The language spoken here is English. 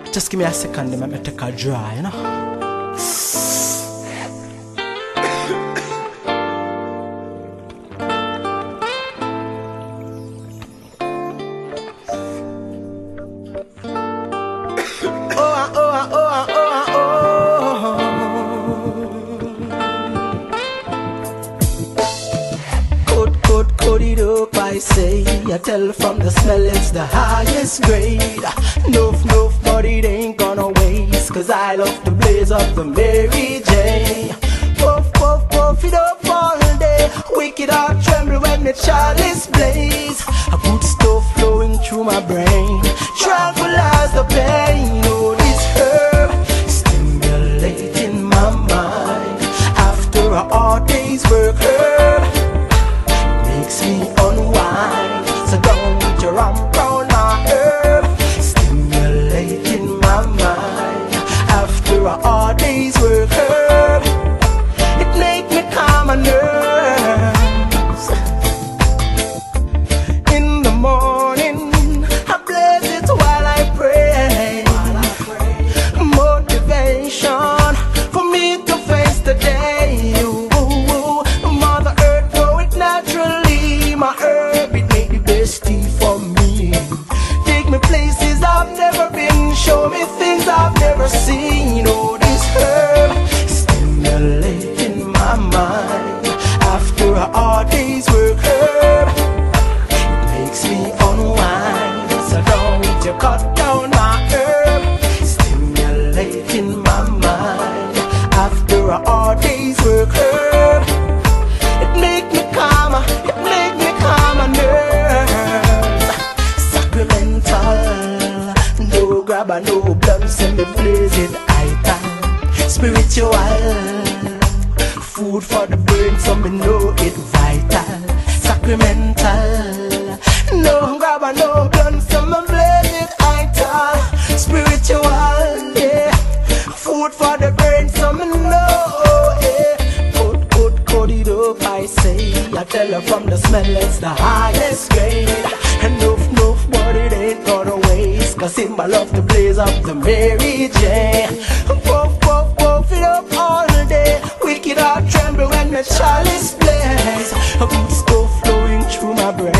Just give me a second, let me take a draw, you know. Code it up, I say. I tell from the smell it's the highest grade. No, but it ain't gonna waste, cause I love the blaze of the Mary J. Puff it up all day. Wicked heart tremble when the chalice blaze. A good stuff flowing through my brain, tranquilize the pain. Oh, this herb stimulating my mind. After a hard day's work, herb makes me unwind. So don't you run round my herb, stimulating my mind. After a hard day's work, herb, it make me calm my nerves. In the morning, I blaze it while I pray. Motivation for me to face the day. Mother Earth, grow it naturally. My herb, it make the best tea for me. Take me places I've never been, show me things I've never seen. Oh, this herb stimulating my mind. After a hard day's work, herb, it makes me unwind. So don't you cut down my herb, stimulating my mind. After a hard day's work, herb, it make me calmer, it make me calm my nerves. Sacramental, no grabber, no blunt, send me blazing ital. Spiritual, food for the brain, so me know it vital. Sacramental, no grabber, no blunt, so me blazing ital. Spiritual, yeah, food for the brain, so me know, yeah. Code it up, I say. I tell her from the smell it's the highest grade. Enough, but it ain't gonna waste, cause symbol of the blaze of the Mary J. Puff it up all day. Wicked heart tremble when the chalice blaze. A good stuff flowing through my brain.